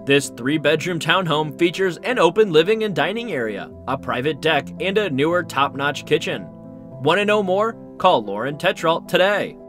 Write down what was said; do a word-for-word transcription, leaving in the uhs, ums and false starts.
This three-bedroom townhome features an open living and dining area, a private deck, and a newer top-notch kitchen. Want to know more? Call Lauren Tetreault today.